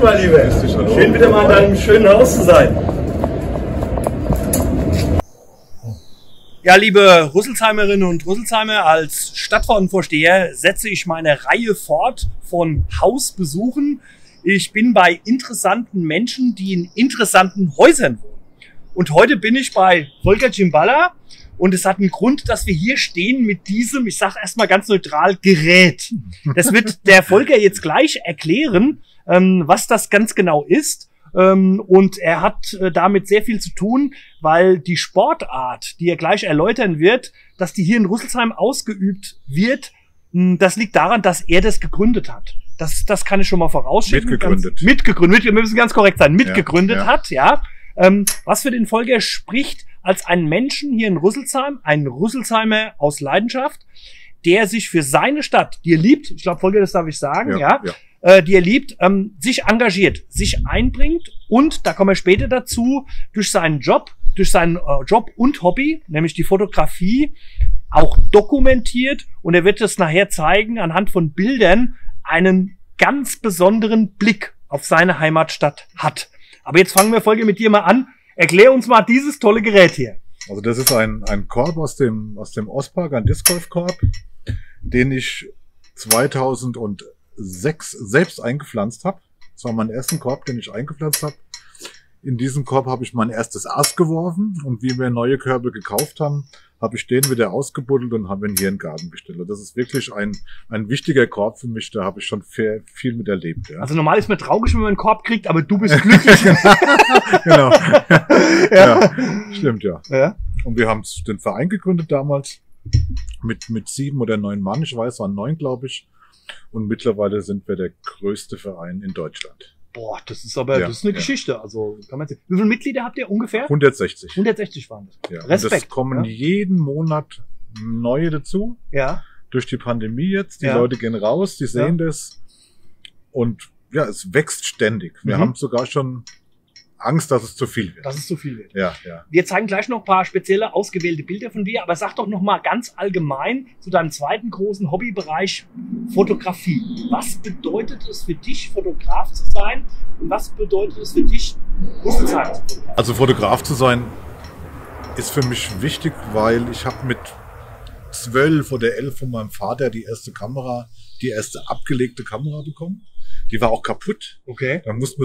mein Lieber. Grüß dich, hallo. Schön wieder mal in deinem schönen Haus zu sein. Ja, liebe Rüsselsheimerinnen und Rüsselsheimer, als Stadtverordnetenvorsteher setze ich meine Reihe fort von Hausbesuchen. Ich bin bei interessanten Menschen, die in interessanten Häusern wohnen. Und heute bin ich bei Volker Cimbala und es hat einen Grund, dass wir hier stehen mit diesem, ich sage erstmal ganz neutral, Gerät. Das wird der Volker jetzt gleich erklären, was das ganz genau ist. Und er hat damit sehr viel zu tun, weil die Sportart, die er gleich erläutern wird, dass die hier in Rüsselsheim ausgeübt wird, das liegt daran, dass er das gegründet hat. Das kann ich schon mal vorausschicken. Mitgegründet. Wir müssen ganz korrekt sein. Mitgegründet hat, ja. Was für den Volker spricht als einen Menschen hier in Rüsselsheim, ein Rüsselsheimer aus Leidenschaft, der sich für seine Stadt, die er liebt, ich glaube, Volker, das darf ich sagen, die er liebt, sich engagiert, sich einbringt und, da kommen wir später dazu, durch seinen Job und Hobby, nämlich die Fotografie, auch dokumentiert, und er wird es nachher zeigen, anhand von Bildern einen ganz besonderen Blick auf seine Heimatstadt hat. Aber jetzt fangen wir, Volker, mit dir mal an. Erklär uns mal dieses tolle Gerät hier. Also das ist ein Korb aus dem Ostpark, ein Disc Golf Korb, den ich 2006 selbst eingepflanzt habe. Das war mein erster Korb, den ich eingepflanzt habe. In diesem Korb habe ich mein erstes Ass geworfen, und wie wir neue Körbe gekauft haben, habe ich den wieder ausgebuddelt und habe ihn hier in den Garten gestellt. Und das ist wirklich ein wichtiger Korb für mich, da habe ich schon viel mit erlebt. Ja. Also normal ist man traurig, wenn man einen Korb kriegt, aber du bist glücklich. Genau. Ja, stimmt, ja. Und wir haben den Verein gegründet damals mit 7 oder 9 Mann, ich weiß, es waren 9, glaube ich. Und mittlerweile sind wir der größte Verein in Deutschland. Boah, das ist aber, das ist eine Geschichte. Also, kann man sehen. Wie viele Mitglieder habt ihr ungefähr? 160. 160 waren das. Ja. Respekt. Und es kommen jeden Monat neue dazu. Ja. Durch die Pandemie jetzt. Die Leute gehen raus, die sehen das. Und ja, es wächst ständig. Wir haben sogar schon Angst, dass es zu viel wird. Dass es zu viel wird. Ja. Wir zeigen gleich noch ein paar spezielle, ausgewählte Bilder von dir, aber sag doch noch mal ganz allgemein zu deinem zweiten großen Hobbybereich Fotografie. Was bedeutet es für dich, Fotograf zu sein, und was bedeutet es für dich, Rüsselsheim zu fotografieren? Also Fotograf zu sein ist für mich wichtig, weil ich habe mit 12 oder 11 von meinem Vater die erste abgelegte Kamera bekommen. Die war auch kaputt. Okay. Da musste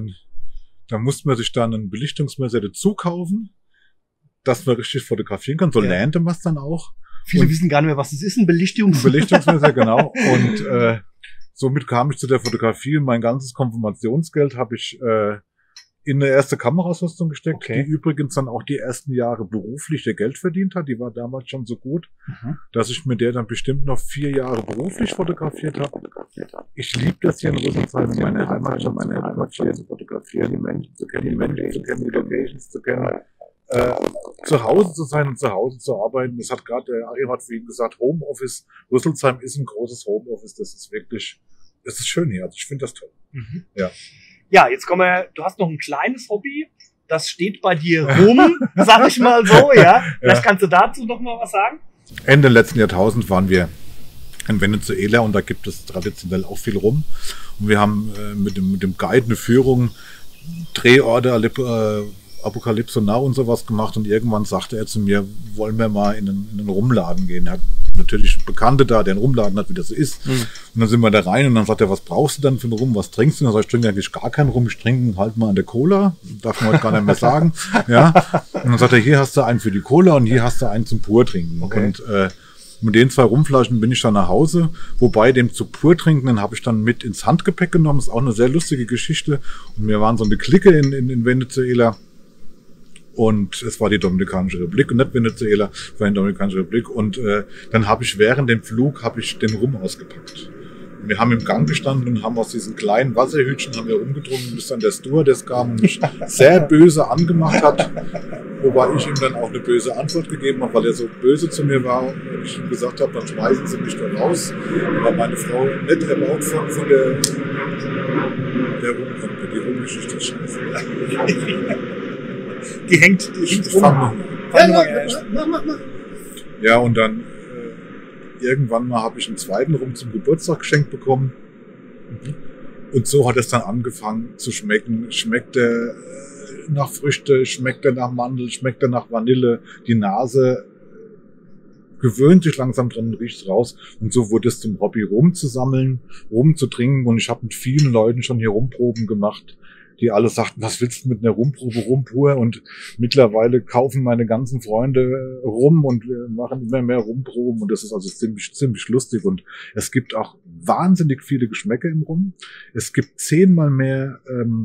man sich dann ein Belichtungsmesser dazu kaufen, dass man richtig fotografieren kann. So lernte man es dann auch. Viele wissen gar nicht mehr, was das ist, ein Belichtungsmesser, genau. Und somit kam ich zu der Fotografie. Mein ganzes Konfirmationsgeld habe ich in eine erste Kameraausrüstung gesteckt, die übrigens dann auch die ersten Jahre beruflich Geld verdient hat. Die war damals schon so gut, dass ich mit der dann bestimmt noch 4 Jahre beruflich fotografiert habe. Ich liebe das hier in Rüsselsheim, meine Heimatstadt zu fotografieren, die Menschen zu kennen, die Locations zu kennen, zu Hause zu sein und zu Hause zu arbeiten. Das hat gerade der Achim vorhin gesagt, Homeoffice. Rüsselsheim ist ein großes Homeoffice. Das ist schön hier. Also ich finde das toll. Ja, jetzt kommen wir, du hast noch ein kleines Hobby, das steht bei dir rum, sag ich mal so, ja. Vielleicht kannst du dazu noch mal was sagen? Ende letzten Jahrtausend waren wir in Venezuela, und da gibt es traditionell auch viel rum. Und wir haben mit dem Guide eine Führung, Drehorte, Apokalypse Now und sowas gemacht, und irgendwann sagte er zu mir, wollen wir mal in einen Rumladen gehen. Er hat natürlich Bekannte da, der einen Rumladen hat, wie das so ist. Und dann sind wir da rein, und dann sagt er, was brauchst du denn für einen Rum, was trinkst du? Und dann sag ich, trinke eigentlich gar keinen Rum, ich trinke halt mal an der Cola. Darf man heute gar nicht mehr sagen. Ja. Und dann sagt er, hier hast du einen für die Cola und hier hast du einen zum Purtrinken. Und mit den 2 Rumflaschen bin ich dann nach Hause, wobei dem zu Purtrinken, den habe ich dann mit ins Handgepäck genommen. Das ist auch eine sehr lustige Geschichte. Und wir waren so eine Clique in Venezuela. Und es war die Dominikanische Republik und nicht Venezuela, es war die Dominikanische Republik. Und dann habe ich während dem Flug den Rum ausgepackt. Wir haben im Gang gestanden und haben aus diesen kleinen Wasserhütchen rumgetrunken, bis dann der Stewardess kam und mich sehr böse angemacht hat. Wobei ich ihm dann auch eine böse Antwort gegeben habe, weil er so böse zu mir war und ich ihm gesagt habe, dann schmeißen Sie mich da raus. Da war meine Frau nicht erbaut von der Rumkompe, die Rumgeschichte ist scheiße. Die hängt mach. Ja, und dann irgendwann mal habe ich einen zweiten Rum zum Geburtstag geschenkt bekommen. Und so hat es dann angefangen zu schmecken. Schmeckt er nach Früchte, schmeckt er nach Mandel, schmeckt er nach Vanille. Die Nase gewöhnt sich langsam dran, riecht raus. Und so wurde es zum Hobby, Rum zu sammeln, Rum zu trinken. Und ich habe mit vielen Leuten schon hier Rumproben gemacht, die alle sagten, was willst du mit einer Rumprobe, Rum pur? Und mittlerweile kaufen meine ganzen Freunde Rum und wir machen immer mehr Rumproben. Und das ist also ziemlich lustig. Und es gibt auch wahnsinnig viele Geschmäcker im Rum. Es gibt 10-mal mehr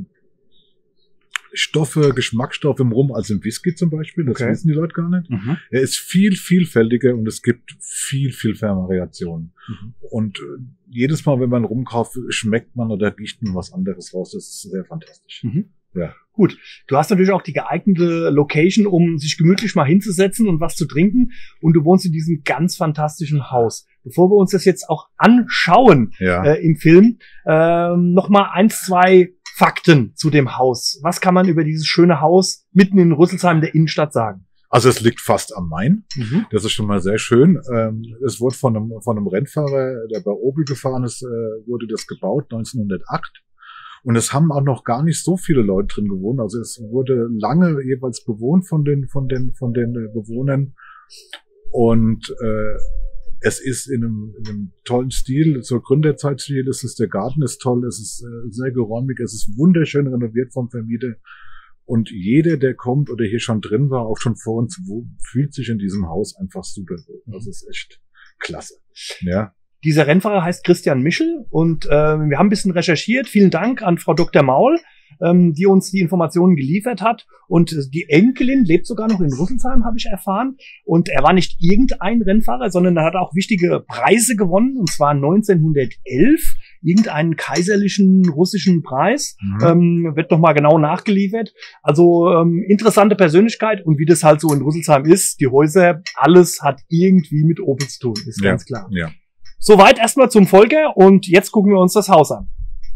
Geschmacksstoffe im Rum als im Whisky zum Beispiel. Das wissen die Leute gar nicht. Mhm. Er ist viel vielfältiger und es gibt viel Variationen. Mhm. Und jedes Mal, wenn man Rum kauft, schmeckt man oder riecht man was anderes raus. Das ist sehr fantastisch. Mhm. Ja. Gut. Du hast natürlich auch die geeignete Location, um sich gemütlich mal hinzusetzen und was zu trinken. Und du wohnst in diesem ganz fantastischen Haus. Bevor wir uns das jetzt auch anschauen im Film, noch mal 1, 2 Fakten zu dem Haus. Was kann man über dieses schöne Haus mitten in Rüsselsheim in der Innenstadt sagen? Also es liegt fast am Main. Mhm. Das ist schon mal sehr schön. Es wurde von einem Rennfahrer, der bei Opel gefahren ist, wurde das gebaut 1908. Und es haben auch noch gar nicht so viele Leute drin gewohnt. Also es wurde lange jeweils bewohnt von den Bewohnern. Und es ist in einem tollen Stil, zur Gründerzeit-Stil. Der Garten ist toll, es ist sehr geräumig, es ist wunderschön renoviert vom Vermieter. Und jeder, der kommt oder hier schon drin war, auch schon vor uns, fühlt sich in diesem Haus einfach super wohl. Das ist echt klasse. Ja. Dieser Rennfahrer heißt Christian Michel und wir haben ein bisschen recherchiert. Vielen Dank an Frau Dr. Maul, die uns die Informationen geliefert hat. Und die Enkelin lebt sogar noch in Rüsselsheim, habe ich erfahren. Und er war nicht irgendein Rennfahrer, sondern er hat auch wichtige Preise gewonnen. Und zwar 1911 irgendeinen kaiserlichen russischen Preis. Wird nochmal genau nachgeliefert. Also interessante Persönlichkeit. Und wie das halt so in Rüsselsheim ist, die Häuser, alles hat irgendwie mit Opel zu tun, ist ganz klar. Ja. Soweit erstmal zum Volker und jetzt gucken wir uns das Haus an.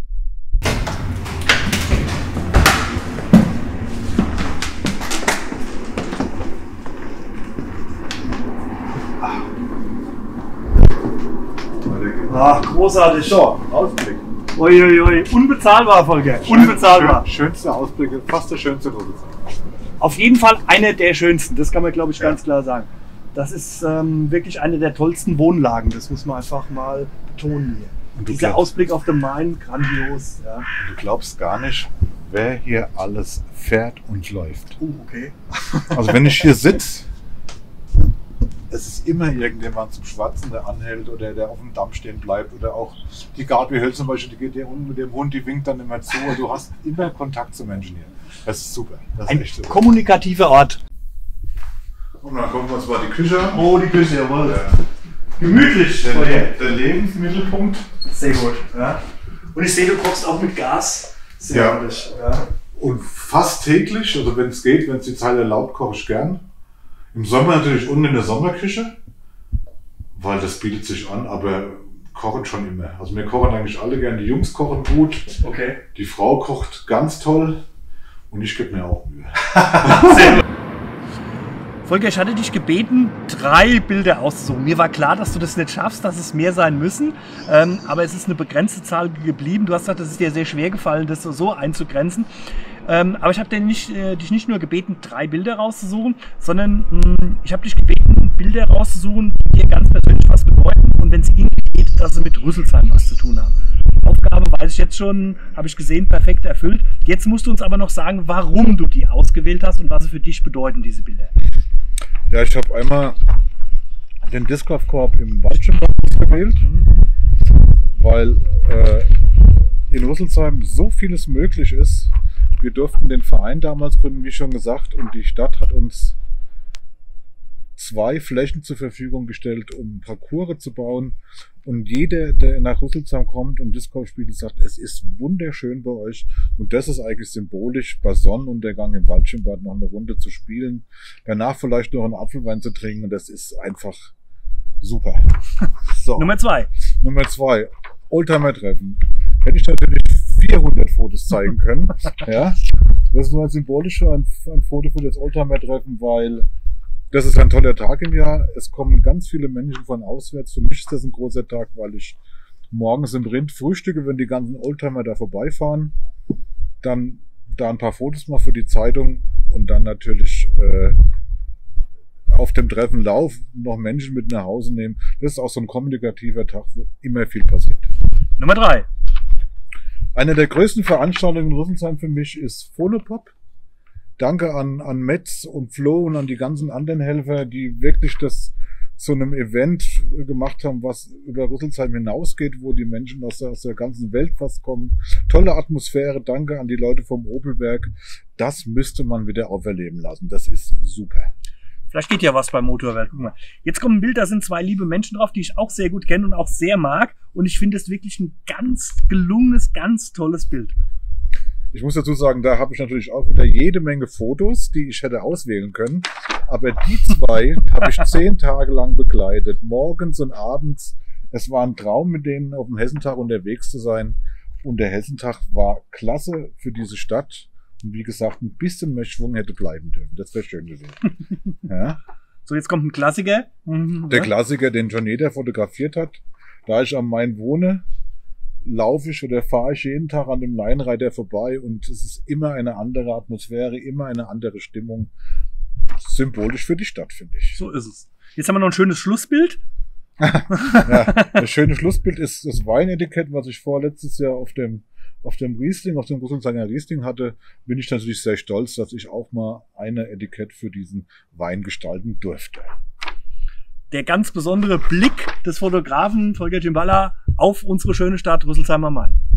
Ach, großartig. So, Ausblick. Uiuiui, unbezahlbar, Volker. Unbezahlbar. Schönste Ausblicke, fast der schönste Rüsselsheim. Auf jeden Fall einer der schönsten, das kann man, glaube ich, ganz klar sagen. Das ist wirklich eine der tollsten Wohnlagen, das muss man einfach mal betonen hier. Und dieser Ausblick auf den Main, grandios. Ja. Und du glaubst gar nicht, wer hier alles fährt und läuft. Okay. Also wenn ich hier sitze, es ist immer irgendjemand zum Schwatzen, der anhält oder der auf dem Damm stehen bleibt. Oder auch die Gabi Höll zum Beispiel, die geht hier unten mit dem Hund, die winkt dann immer zu. Und du hast immer Kontakt zu Menschen hier. Das ist super. Das ist ein echt super. Kommunikativer Ort. Und dann gucken wir uns mal die Küche an. Oh, die Küche, jawohl. Ja. Gemütlich. Der Lebensmittelpunkt. Sehr gut. Ja. Und ich sehe, du kochst auch mit Gas. Sehr gut. Ja. Und fast täglich, also wenn es geht, wenn es die Zeit erlaubt, koche ich gern. Im Sommer natürlich unten in der Sommerküche, weil das bietet sich an, aber kochen schon immer. Also wir kochen eigentlich alle gern. Die Jungs kochen gut. Okay. Die Frau kocht ganz toll und ich gebe mir auch Mühe. Sehr gut. Volker, ich hatte dich gebeten, 3 Bilder auszusuchen. Mir war klar, dass du das nicht schaffst, dass es mehr sein müssen. Aber es ist eine begrenzte Zahl geblieben. Du hast gesagt, es ist dir sehr schwer gefallen, das so einzugrenzen. Aber ich habe dich nicht nur gebeten, 3 Bilder rauszusuchen, sondern ich habe dich gebeten, Bilder rauszusuchen, die dir ganz persönlich was bedeuten. Und wenn es ihnen geht, dass sie mit Rüsselsheim was zu tun haben. Aufgabe weiß ich jetzt schon, habe ich gesehen, perfekt erfüllt. Jetzt musst du uns aber noch sagen, warum du die ausgewählt hast und was sie für dich bedeuten, diese Bilder. Ja, ich habe einmal den Disc Golf Korb im Waldschirmbad ausgewählt, weil in Rüsselsheim so vieles möglich ist. Wir durften den Verein damals gründen, wie schon gesagt, und die Stadt hat uns 2 Flächen zur Verfügung gestellt, um Parcours zu bauen. Und jeder, der nach Rüsselsheim kommt und Disc Golf spielt, sagt, es ist wunderschön bei euch. Und das ist eigentlich symbolisch, bei Sonnenuntergang im Waldschirmbad noch eine Runde zu spielen, danach vielleicht noch einen Apfelwein zu trinken. Und das ist einfach super. So. Nummer 2. Nummer 2. Oldtimer-Treffen. Hätte ich natürlich 400 Fotos zeigen können. Ja, das ist nur ein symbolischer ein Foto für das Oldtimer-Treffen, weil das ist ein toller Tag im Jahr. Es kommen ganz viele Menschen von auswärts. Für mich ist das ein großer Tag, weil ich morgens im Rind frühstücke, wenn die ganzen Oldtimer da vorbeifahren. Dann da ein paar Fotos mal für die Zeitung und dann natürlich auf dem Treffen Lauf noch Menschen mit nach Hause nehmen. Das ist auch so ein kommunikativer Tag, wo immer viel passiert. Nummer 3. Eine der größten Veranstaltungen in Rüsselsheim für mich ist Phonopop. Danke an Metz und Flo und an die ganzen anderen Helfer, die wirklich das zu einem Event gemacht haben, was über Rüsselsheim hinausgeht, wo die Menschen aus der ganzen Welt fast kommen. Tolle Atmosphäre, danke an die Leute vom Opelwerk. Das müsste man wieder auferleben lassen. Das ist super. Vielleicht geht ja was beim Motorwerk. Guck mal. Jetzt kommt ein Bild, da sind 2 liebe Menschen drauf, die ich auch sehr gut kenne und auch sehr mag. Und ich finde es wirklich ein ganz gelungenes, ganz tolles Bild. Ich muss dazu sagen, da habe ich natürlich auch wieder jede Menge Fotos, die ich hätte auswählen können. Aber die 2 habe ich 10 Tage lang begleitet, morgens und abends. Es war ein Traum, mit denen auf dem Hessentag unterwegs zu sein. Und der Hessentag war klasse für diese Stadt. Und wie gesagt, ein bisschen mehr Schwung hätte bleiben dürfen. Das wäre schön gewesen. Ja. So, jetzt kommt ein Klassiker. Der Klassiker, den schon jeder fotografiert hat. Da ich am Main wohne, laufe ich oder fahre ich jeden Tag an dem Leinreiter vorbei und es ist immer eine andere Atmosphäre, immer eine andere Stimmung. Symbolisch für die Stadt, finde ich. So ist es. Jetzt haben wir noch ein schönes Schlussbild. Ja, das schöne Schlussbild ist das Weinetikett, was ich vorletztes Jahr auf dem Riesling, auf dem Rüsselsheimer Riesling hatte. Bin ich natürlich sehr stolz, dass ich auch mal eine Etikett für diesen Wein gestalten durfte. Der ganz besondere Blick des Fotografen Volker Cimbala auf unsere schöne Stadt Rüsselsheim am Main.